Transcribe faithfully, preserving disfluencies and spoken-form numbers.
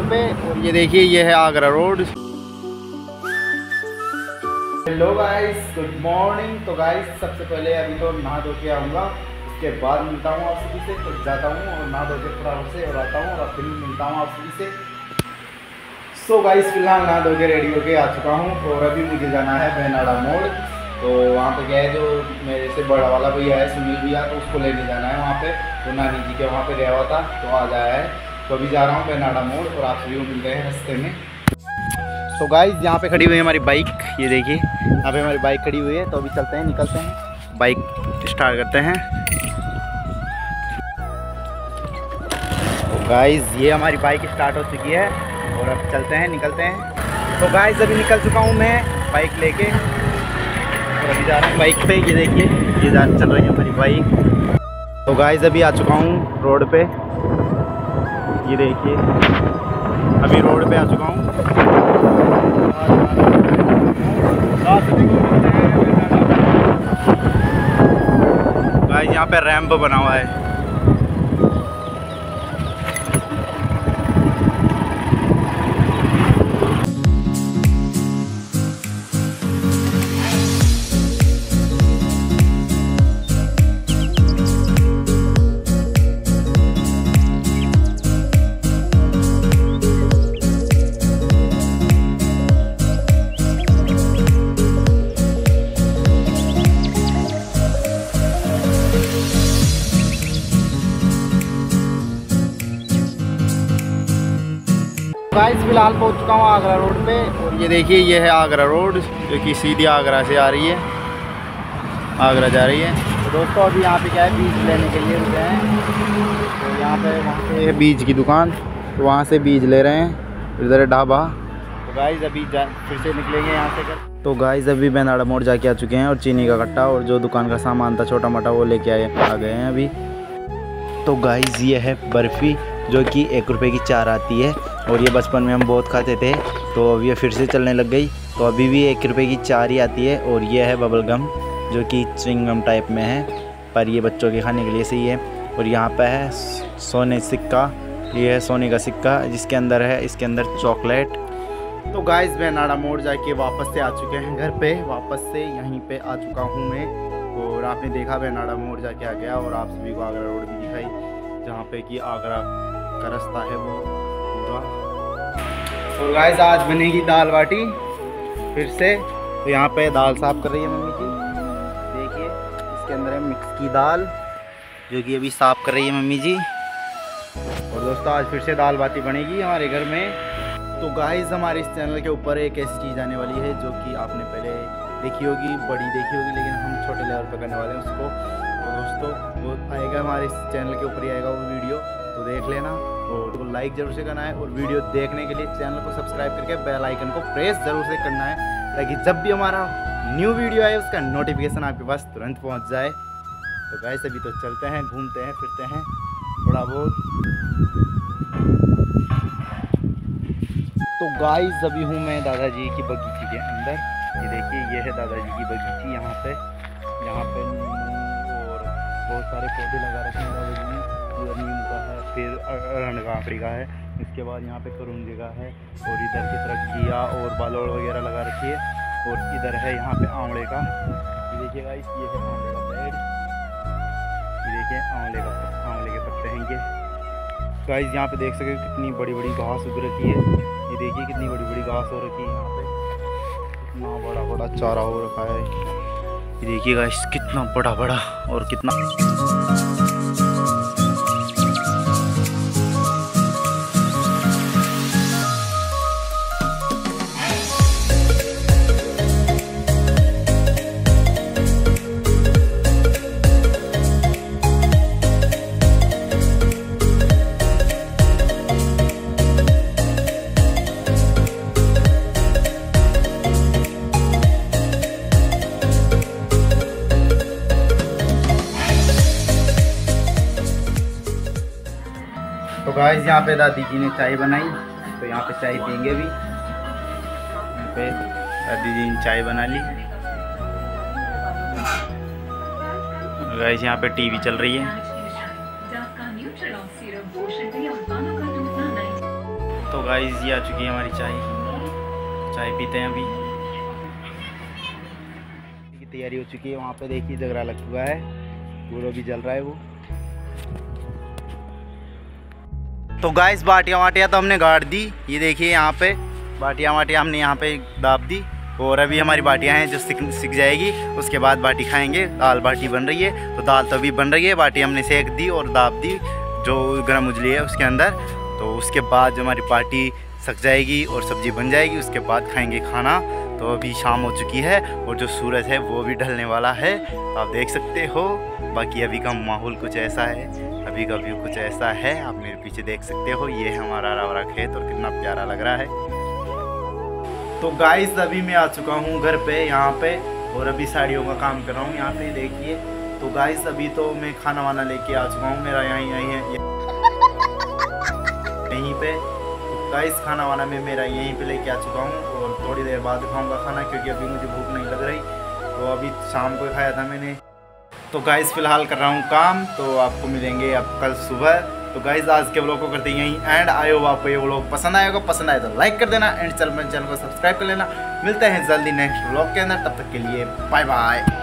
पे। और ये देखिए ये है Agra road. Hello guys, good morning. तो गाइस सबसे पहले अभी तो नहा धो के आऊँगा, उसके बाद मिलता हूँ आप सभी से। तो जाता हूँ और नहा धो के फटाफट से और आता हूँ और फिर मिलता हूँ आप सभी से। सो गाइस फिलहाल नहा धो के रेडी होके आ चुका हूँ और अभी मुझे जाना है बेनाड़ा मोड़। तो वहाँ पे क्या है, जो मेरे से बड़ा वाला भैया है सुनील भैया, तो उसको लेने जाना है वहाँ पे। तो नानी जी के वहाँ पे गया हुआ था तो आ जाया है। तो अभी जा रहा हूँ बेनाड़ा मोड़ और आप सभी को मिल गए हैं रास्ते में। तो गाइस यहाँ पे खड़ी हुई है हमारी बाइक, ये देखिए यहाँ पे हमारी बाइक खड़ी हुई है। तो अभी चलते हैं, निकलते हैं, बाइक स्टार्ट करते हैं। तो गाइस ये हमारी बाइक स्टार्ट हो चुकी है और अब चलते हैं, निकलते हैं। तो गाइस अभी निकल चुका हूँ मैं बाइक लेके और अभी जा रहा हूँ बाइक पे। ये देखिए ये जा चल रही है हमारी बाइक। तो गाइस अभी आ चुका हूँ रोड पे, ये देखिए अभी रोड पे आ चुका हूँ। गाइस यहाँ पे रैंप बना हुआ है। गाइस फिलहाल पहुंच चुका हूँ आगरा रोड पे और ये देखिए ये है आगरा रोड जो कि सीधी आगरा से आ रही है, आगरा जा रही है। तो दोस्तों अभी यहाँ पे क्या है, बीज लेने के लिए रुके हैं। तो यहाँ पे वहाँ पे है बीज की दुकान, तो वहाँ से बीज ले रहे हैं। इधर है ढाबा। तो गाइस अभी जा फिर से निकलेंगे यहाँ से कर। तो गाइस अभी बेनाड़ा मोड़ जाके आ चुके हैं और चीनी का कट्टा और जो दुकान का सामान था छोटा मोटा वो लेके आए आ गए हैं अभी। तो गाइस ये है बर्फ़ी जो कि एक रुपए की चार आती है और ये बचपन में हम बहुत खाते थे। तो अब ये फिर से चलने लग गई, तो अभी भी एक रुपए की चार ही आती है। और ये है बबल गम जो कि च्युइंगम टाइप में है, पर ये बच्चों के खाने के लिए सही है। और यहाँ पे है सोने सिक्का, ये है सोने का सिक्का जिसके अंदर है, इसके अंदर चॉकलेट। तो गाइस बेनाड़ा मोड़ जाके वापस से आ चुके हैं घर पे, वापस से यहीं पे आ चुका हूँ मैं। और आपने देखा बेनाड़ा मोड़ जाके आ गया और आप सभी को आगरा रोड भी दिखाई जहाँ पे कि आगरा का रास्ता है वो पूरा। और गाइस आज बनेगी दाल बाटी फिर से। तो यहाँ पे दाल साफ कर रही है मम्मी जी, देखिए इसके अंदर है मिक्स की दाल जो कि अभी साफ कर रही है मम्मी जी। और दोस्तों आज फिर से दाल बाटी बनेगी हमारे घर में। तो गाइस हमारे इस चैनल के ऊपर एक ऐसी चीज़ आने वाली है जो कि आपने पहले देखी होगी, बड़ी देखी होगी, लेकिन हम छोटे लेवल पर करने वाले हैं उसको। तो दोस्तों वो आएगा हमारे इस चैनल के ऊपर ही आएगा वो वीडियो, तो देख लेना। और तो लाइक ज़रूर से करना है और वीडियो देखने के लिए चैनल को सब्सक्राइब करके बेल आइकन को प्रेस ज़रूर से करना है, ताकि जब भी हमारा न्यू वीडियो आए उसका नोटिफिकेशन आपके पास तुरंत पहुंच जाए। तो गाइस अभी तो चलते हैं, घूमते हैं, फिरते हैं थोड़ा बहुत। तो गाइस अभी हूँ मैं दादाजी की बगीची के अंदर, ये देखिए ये है दादाजी की बगीची। यहाँ पे यहाँ पे और बहुत सारे पौधे लगा रखे हैं दादाजी ने। इधर नीम का है, फिर अरण काकड़ी का है, इसके बाद यहाँ पे करुंजे का है और इधर की तरफ घिया और बालोड़ वगैरह लगा रखी है। और इधर है यहाँ पे आंवले का, ये देखिए गाइस ये है आंवले का पेड़, ये देखिए आंवले का आंवले के पत्ते हैं ये। गाइस यहाँ पे देख सके कितनी बड़ी बड़ी घास उग रखी है, ये देखिए कितनी बड़ी बड़ी घास हो रखी है यहाँ पे, कितना बड़ा बड़ा चारा हो रखा है। ये देखिए गाइस कितना बड़ा बड़ा और कितना। तो गाइस यहाँ पे दादी जी ने चाय बनाई, तो यहाँ पे चाय पियेंगे भी। यहाँ पे दादी जी ने चाय बना ली। गाइस यहाँ पे टीवी चल रही है। तो गाइस ये आ चुकी है हमारी चाय। चाय पीते हैं अभी। की तैयारी हो चुकी है। वहाँ पे देखिए झगड़ा लग चुका है, पूरा भी जल रहा है वो। तो गाइस बाटियाँ वाटियाँ तो हमने गाड़ दी। ये देखिए यहाँ पे बाटियाँ वाटियाँ हमने यहाँ पे दाब दी और अभी हमारी बाटियाँ हैं जो सिक सिक जाएगी, उसके बाद बाटी खाएंगे। दाल बाटी बन रही है, तो दाल तो अभी बन रही है, बाटी हमने सेक दी और दाब दी जो गर्म उजली है उसके अंदर। तो उसके बाद जो हमारी बाटी सक जाएगी और सब्ज़ी बन जाएगी, उसके बाद खाएंगे खाना। तो अभी शाम हो चुकी है और जो सूरज है वो भी ढलने वाला है, तो आप देख सकते हो। बाकी अभी का माहौल कुछ ऐसा है, अभी का व्यू कुछ ऐसा है, आप मेरे पीछे देख सकते हो। ये है हमारा हरा भरा खेत और कितना प्यारा लग रहा है। तो गाइस अभी मैं आ चुका हूँ घर पे यहाँ पे, और अभी साड़ियों का काम कर रहा हूँ यहाँ पे देखिए। तो गाइस अभी तो मैं खाना वाना लेके आ चुका हूँ, मेरा यहीं यहीं है यहीं पे। तो गाइस खाना वाना मैं मेरा यहीं पे लेके आ चुका हूँ और थोड़ी देर बाद खाऊंगा खाना, क्योंकि अभी मुझे भूख नहीं लग रही। तो अभी शाम को खाया था मैंने। तो गाइस फिलहाल कर रहा हूँ काम, तो आपको मिलेंगे अब कल सुबह। तो गाइस आज के व्लॉग को करते हैं यहीं एंड। आए हो आपको ये व्लॉग पसंद आएगा, पसंद आए तो लाइक कर देना एंड चैनल चैनल को सब्सक्राइब कर लेना। मिलते हैं जल्दी नेक्स्ट व्लॉग के अंदर, तब तक के लिए बाय बाय।